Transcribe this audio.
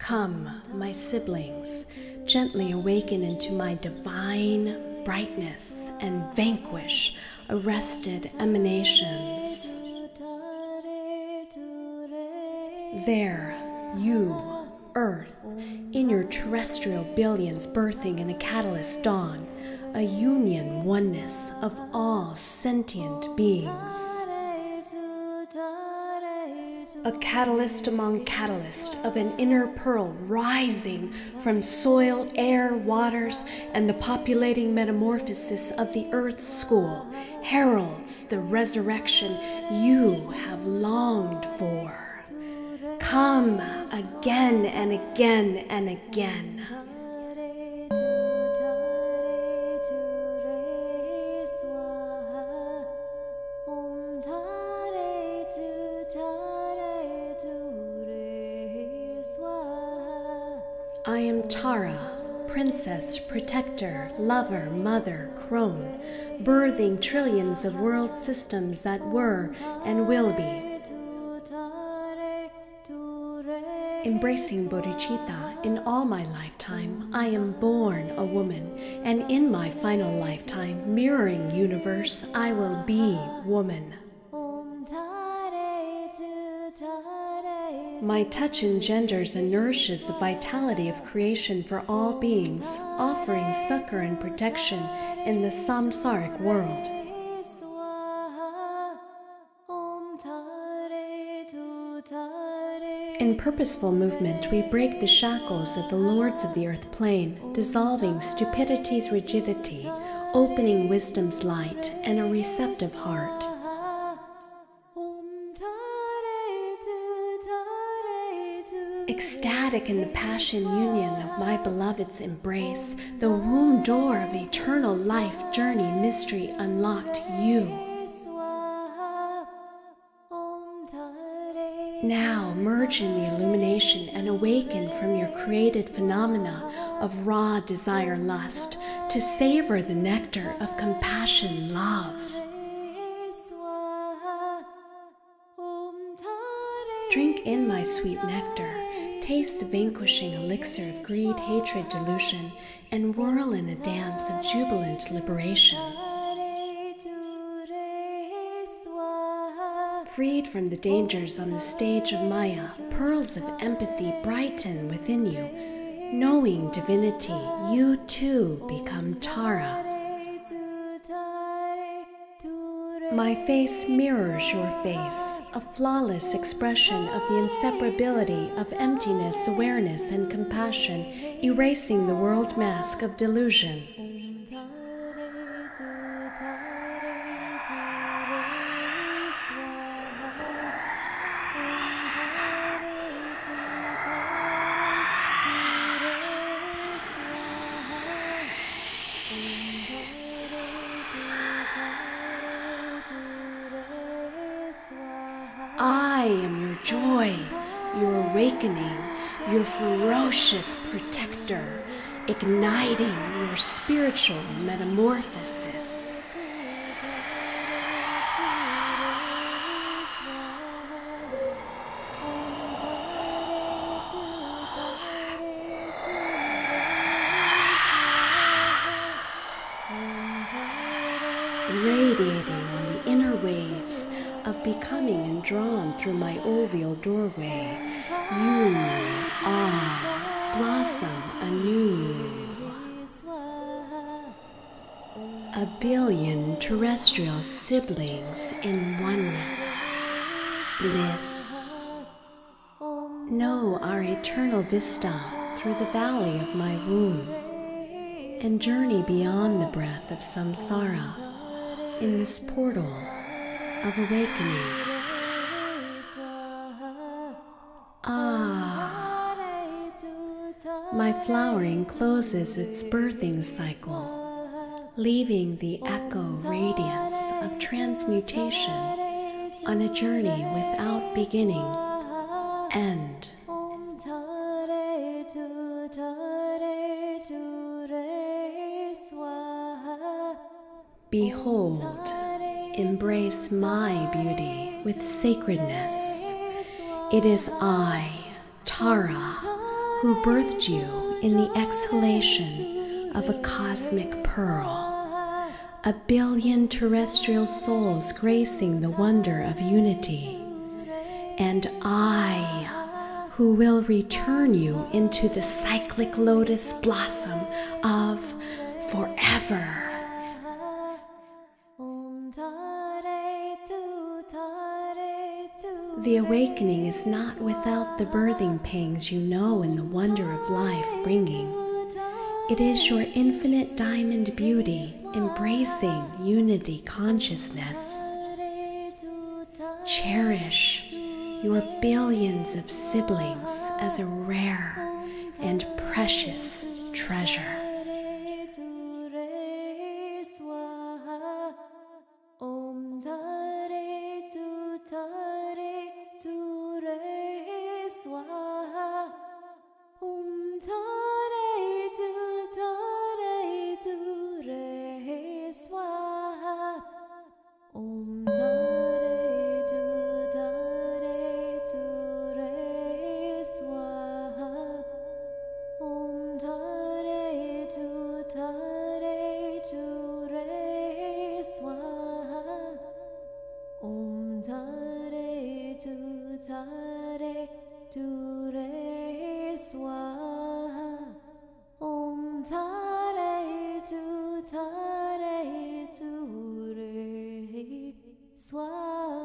Come, my siblings, gently awaken into my divine brightness and vanquish arrested emanations. There, you, Earth, in your terrestrial billions birthing in a catalyst dawn, a union oneness of all sentient beings. A catalyst among catalysts of an inner pearl rising from soil, air, waters, and the populating metamorphosis of the Earth School, heralds the resurrection you have longed for. Come again and again and again. I am Tara, princess, protector, lover, mother, crone, birthing trillions of world systems that were and will be. Embracing bodhicitta in all my lifetime, I am born a woman, and in my final lifetime, mirroring universe, I will be woman. My touch engenders and nourishes the vitality of creation for all beings, offering succor and protection in the samsaric world. In purposeful movement, we break the shackles of the lords of the earth plane, dissolving stupidity's rigidity, opening wisdom's light, and a receptive heart. Ecstatic in the passion union of my beloved's embrace, the womb door of eternal life journey mystery unlocked you. Now merge in the illumination and awaken from your created phenomena of raw desire lust to savor the nectar of compassion love. Drink in my sweet nectar, taste the vanquishing elixir of greed, hatred, delusion, and whirl in a dance of jubilant liberation. Freed from the dangers on the stage of Maya, pearls of empathy brighten within you. Knowing divinity, you too become Tara. My face mirrors your face, a flawless expression of the inseparability of emptiness, awareness, and compassion, erasing the world mask of delusion. I am your joy, your awakening, your ferocious protector, igniting your spiritual metamorphosis. Radiating on the inner waves of becoming and drawn through my ovial doorway, you are blossom anew. A billion terrestrial siblings in oneness, bliss. Know our eternal vista through the valley of my womb, and journey beyond the breath of samsara in this portal of awakening. Ah, my flowering closes its birthing cycle, leaving the echo radiance of transmutation on a journey without beginning, end. Behold, embrace my beauty with sacredness. It is I, Tara, who birthed you in the exhalation of a cosmic pearl. A billion terrestrial souls gracing the wonder of unity. And I, who will return you into the cyclic lotus blossom of forever. The awakening is not without the birthing pangs you know in the wonder of life bringing. It is your infinite diamond beauty embracing unity consciousness. Cherish your billions of siblings as a rare and precious treasure. Swaha.